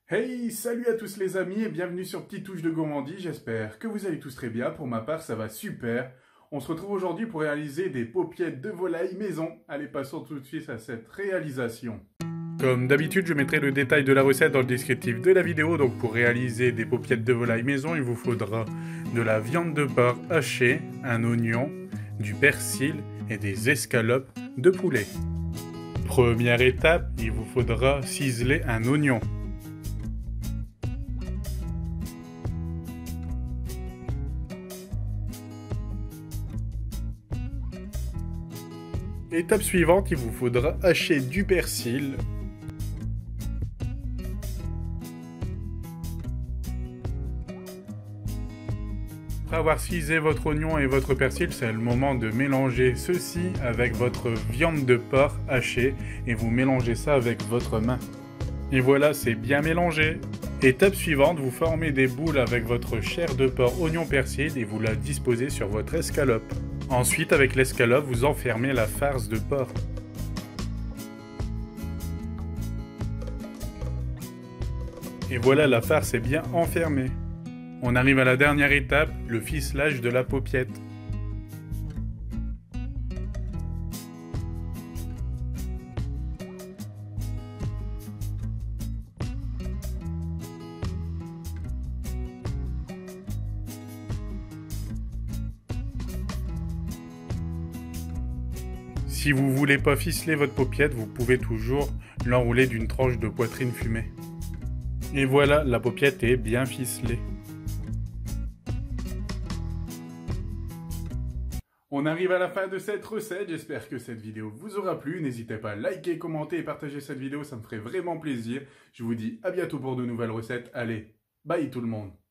Hey, salut à tous les amis et bienvenue sur Petite Touche de Gourmandise, j'espère que vous allez tous très bien, pour ma part ça va super. On se retrouve aujourd'hui pour réaliser des paupiettes de volaille maison. Allez, passons tout de suite à cette réalisation. Comme d'habitude, je mettrai le détail de la recette dans le descriptif de la vidéo, donc pour réaliser des paupiettes de volaille maison, il vous faudra de la viande de porc hachée, un oignon, du persil et des escalopes de poulet. Première étape, il vous faudra ciseler un oignon. Étape suivante, il vous faudra hacher du persil. Après avoir cisé votre oignon et votre persil, c'est le moment de mélanger ceci avec votre viande de porc hachée et vous mélangez ça avec votre main. Et voilà, c'est bien mélangé. Étape suivante, vous formez des boules avec votre chair de porc oignon persil et vous la disposez sur votre escalope. Ensuite, avec l'escalope, vous enfermez la farce de porc. Et voilà, la farce est bien enfermée. On arrive à la dernière étape, le ficelage de la paupiette. Si vous voulez pas ficeler votre paupiette, vous pouvez toujours l'enrouler d'une tranche de poitrine fumée. Et voilà, la paupiette est bien ficelée. On arrive à la fin de cette recette, j'espère que cette vidéo vous aura plu. N'hésitez pas à liker, commenter et partager cette vidéo, ça me ferait vraiment plaisir. Je vous dis à bientôt pour de nouvelles recettes. Allez, bye tout le monde!